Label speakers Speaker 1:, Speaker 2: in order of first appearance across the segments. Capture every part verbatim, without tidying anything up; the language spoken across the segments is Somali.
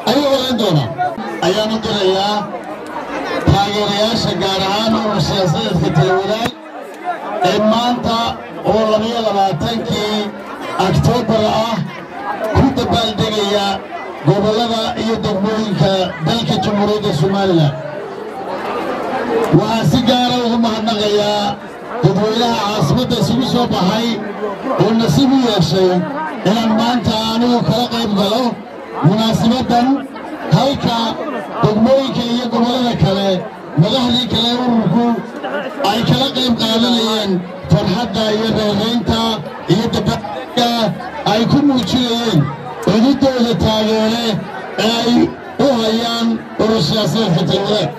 Speaker 1: ayuu oran doonaa ayaan u dirayaa taageerayaasha gaar ahaan urur siyaasadeedka talawadaag ee maanta oo labiyo labaatankii Oktoobar ah ku dabaaldegaya gobollada iyo degmooyinka dalka Jamhuuriyadda Soomaaliland waxaan si gaar ah ugu mahadnaqayaa dadweynaha caasimadda isugu soo baxay oo nasiib u yeeshay inaan maanta anigu kala qayb galo munaasabaddan halka degmooyinka iyo gobollada kale madaxdii kale ururku ay kala qayb qaadanayeen farxadda iyo reeraynta iyo dabaaldegga ay ku muujinayeen cududooda taageere ee ay u hayaan urur siyaasadeedka talawadaag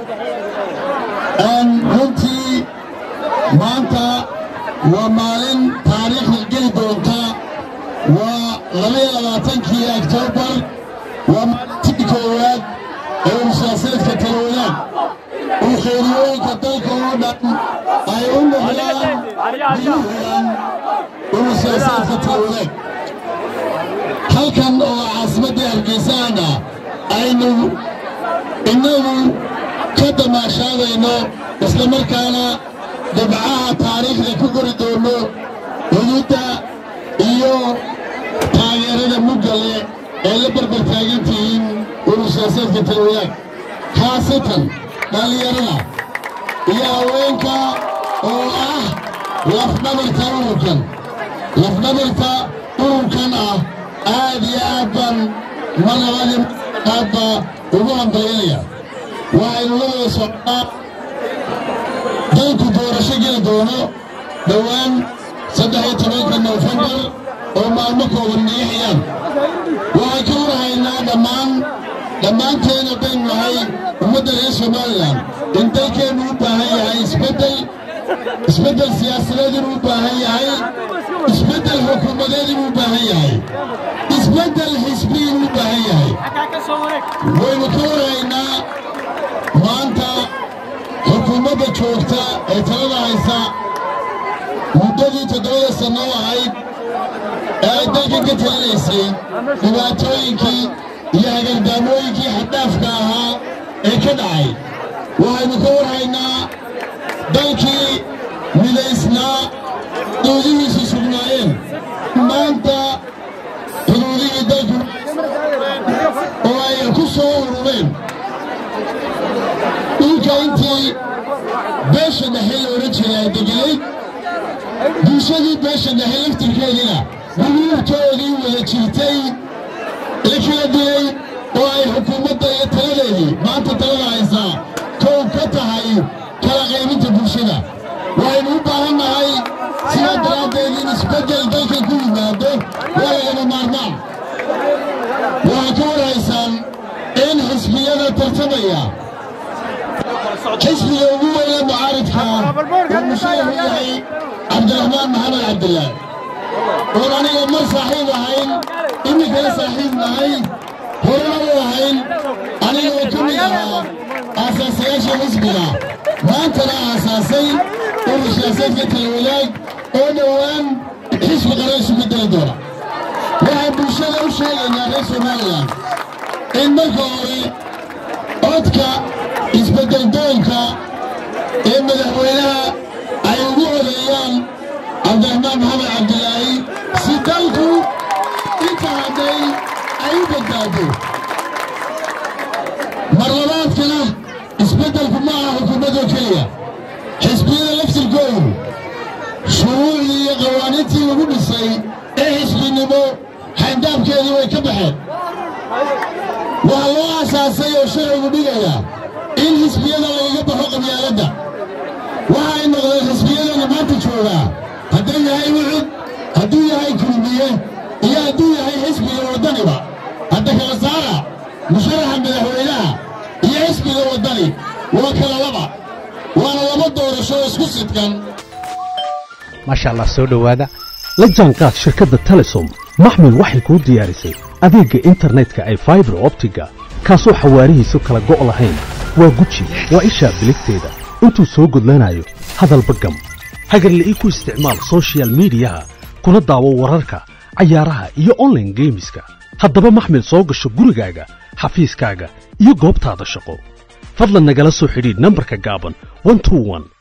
Speaker 1: runtii maanta waa maalin taariikhda geli doonta waa labiyo labaatankii Oktoobar waa maalintii koowaad ee urur siyaasadeedka talawadaag oo khayriyooyinka dalka oo dhan ay u noqdaan biyuhulan urur siyaasadeedka talawadaag halkan oo caasimadda Hargeysa aynu innagu ka damaashaadayno isla markaana dabcaha taariikhda ku qori doono xuduudda iyo taageerada mugale ee la barbar taagan tihiin urur siyaasadeedka talawadaag khaasatan dhalinyarada iyo haweenka oo ah lafdhabarta ururkan lafdhabarta ururkan ah aad iyo aad baan mar labaad aadba ugu hambalyaynaya waxaynu la wada socnaa dalku doorasho geli doono dhowaan saddex iyo tobanka Noofembar oo maalmo kooban naga xiyaan waxaan ka warhaynaa dhammaan dhammaanteena baynu nahay ummadda reer Somaliland in dalkeennu u baahan yahay isbeddel isbeddel siyaasadeed inuu u baahan yahay isbeddel xukuumadeed inuu u baahan yahay isbeddel xisbi inuu u baahan yahay waynu ka warhaynaa maanta xukuumadda joogta ee talada haysa muddadii toddobada sano ahayd ee ay dalka ka talinaysay dhibaatooyinkii iyo hagardaamooyinkii xaddaafka ahaa ee ka dhacay waxaynu ka warhaynaa dalkii midaysnaa xuduudihiisu sugnaayeen maanta xuduudihii dalku oo ay ku soo urureen dhulka intii beesha dhexe la odhan jiray ay deganayd bulshadii beesha dhexe laftirkeediina gururtoodii wada jirtay la kala dilay oo ay xukuumadda iyo taladeedii maanta talada haysaa kow ka tahay kala qaybinta bulshada waxaynu u baahan nahay sidaa daraaddeed in isbeddel dalkan ku yimaado waa lagama maarmaan waxaad ka warhaysaan in xisbiyada tartamaya xisbiga ugu weyne mucaaridka uu mushaaraxu yahay cabdiraxmaan maxamed cabdilaahi oon aniga mar saaxiib ahayn iminkana saaxiib nahay horena u ahayn anigoo ka mid ahaa aasaasayaasha xisbiga maantana aasaasay urur siyaasadeedka talawadaag oo dhowaan xisbi qaran isu bedeli doona waxaan bulshada u sheegaynaa reer Somaliland in marka hore codka isbeddel doonka ee madaxweynaha ay ugu horeeyaan cabdiraxmaan maxamed cabdilaahi si dalku inta hadday ay u badbaado mar labaadkana isbeddelku ma aha xukuumadoo keliya xisbiyada laftirkoodu shuruucdii iyo qawaaniintii lagu dhisay ee xisbinimo xayndaabkeedii way ka baxeen waxaa loo aasaasay oo sharcigu dhigaya in xisbiyada lagaga baxo qabyaaladda waxa ay noqdeen xisbiyadana maanta joogaa hadduu yahay wucud hadduu yahay kulmiye iyo hadduu yahay xisbiga waddaniba hadda kala saara musharaxa madaxweynaha iyo xisbiga waddani waa kala laba waana laba doorasho isku sidkan
Speaker 2: maasha Allah soo dhawaada la jaanqaad shirkadda Telesom maxmil waxay kuu diyaarisay adeegga internetka ay fiber optiga kaasoo xawaarihiisu kala go' lahayn waa guji waa isha biligteeda intuu soo gudlanayo hadalba gam hagarla ii ku isticmaal social media kuna daawo wararka cayaaraha iyo online gameska haddaba maxmil soo gasho gurigaaga xafiiskaaga iyo goobtaada shaqo fadlan nagala soo xidhiidh nambarka gaaban one two one